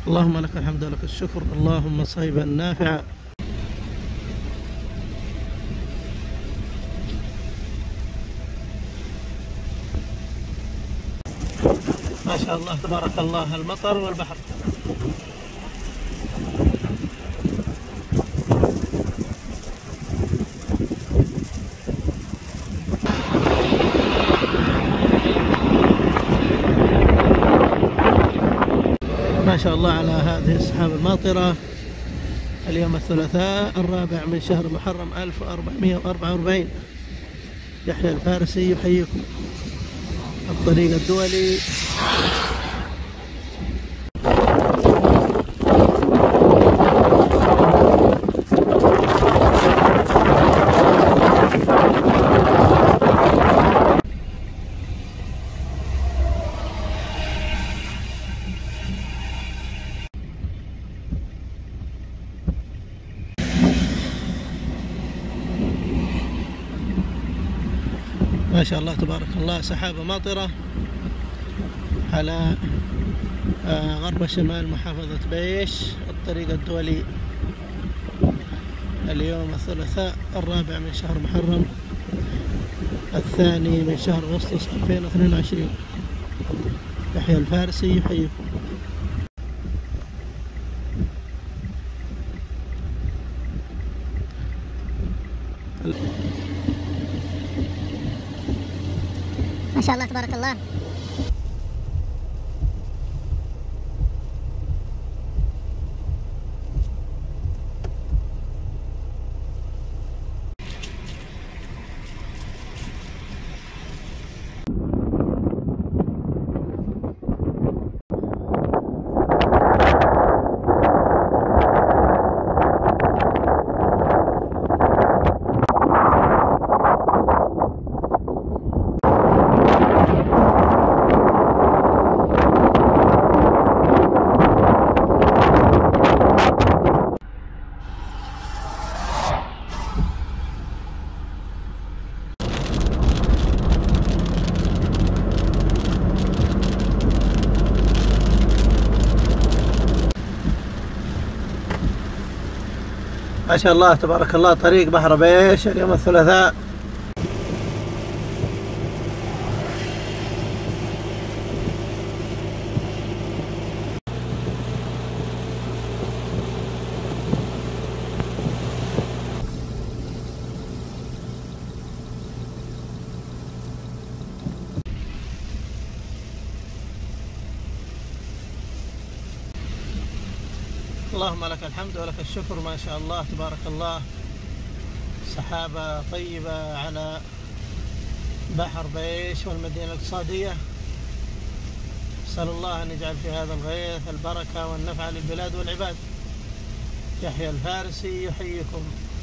اللهم لك الحمد ولك الشكر، اللهم صيبا نافعا. ما شاء الله تبارك الله، المطر والبحر. ما شاء الله على هذه السحاب الماطرة. اليوم الثلاثاء 4 من شهر محرم 1444. يحيى الفارسي يحييكم. الطريق الدولي. ما شاء الله تبارك الله، سحابة ماطرة على غرب شمال محافظة بيش، الطريق الدولي. اليوم الثلاثاء 4 من شهر محرم 2 من شهر أغسطس 2022. يحيى الفارسي يحييكم. ما شاء الله تبارك الله. ما شاء الله تبارك الله، طريق بحر بيش اليوم الثلاثاء. اللهم لك الحمد ولك الشكر. ما شاء الله تبارك الله، سحابة طيبة على بحر بيش والمدينة الاقتصادية. أسأل الله أن يجعل في هذا الغيث البركة والنفع للبلاد والعباد. يحيى الفارسي يحييكم.